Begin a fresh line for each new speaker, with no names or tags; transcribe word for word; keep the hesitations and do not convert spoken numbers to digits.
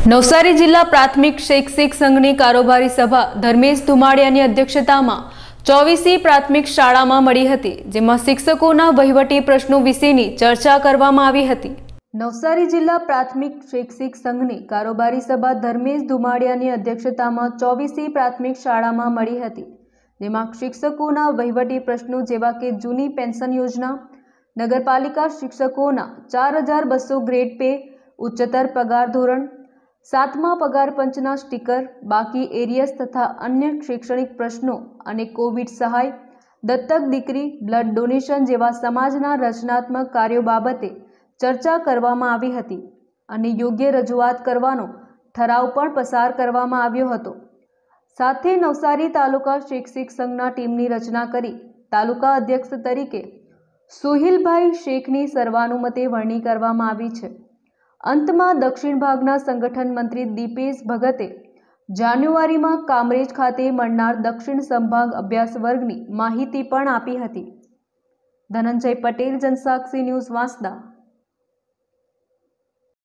નવસારી જિલ્લા પ્રાથમિક શૈક્ષિક સંઘની કારોબારી સભા ધર્મેશ ધુમાડિયાની અધ્યક્ષતામાં ચોવીસી પ્રાથમિક શાળામાં મળી હતી, જેમાં શિક્ષકોના વહીવટી પ્રશ્નો વિશેની ચર્ચા કરવામાં આવી હતી। નવસારી જિલ્લા પ્રાથમિક શૈક્ષિક સંઘની કારોબારી સભા ધર્મેશ ધુમાડિયાની અધ્યક્ષતામાં ચોવીસી પ્રાથમિક શાળામાં મળી હતી, જેમાં શિક્ષકોના વહીવટી પ્રશ્નો જેવા કે જૂની પેન્શન યોજના, નગરપાલિકા શિક્ષકોના ચાર હજાર બસો ગ્રેડ પે, ઉચ્ચતર પગાર ધોરણ, સાતમા પગાર પંચના સ્ટીકર, બાકી એરિયસ તથા અન્ય શૈક્ષણિક પ્રશ્નો અને કોવિડ સહાય, દત્તક દીકરી, બ્લડ ડોનેશન જેવા સમાજના રચનાત્મક કાર્યો બાબતે ચર્ચા કરવામાં આવી હતી અને યોગ્ય રજૂઆત કરવાનો ઠરાવ પણ પસાર કરવામાં આવ્યો હતો। સાથે નવસારી તાલુકા શૈક્ષિક સંઘના ટીમની રચના કરી તાલુકા અધ્યક્ષ તરીકે સુહિલભાઈ શેખની સર્વાનુમતે વરણી કરવામાં આવી છે। અંતમાં દક્ષિણ ભાગના સંગઠન મંત્રી દીપેશ ભગતે જાન્યુઆરીમાં કામરેજ ખાતે મળનાર દક્ષિણ સંભાગ અભ્યાસ વર્ગની માહિતી પણ આપી હતી। ધનંજય પટેલ, જનસાક્ષી ન્યૂઝ, વાંસદા।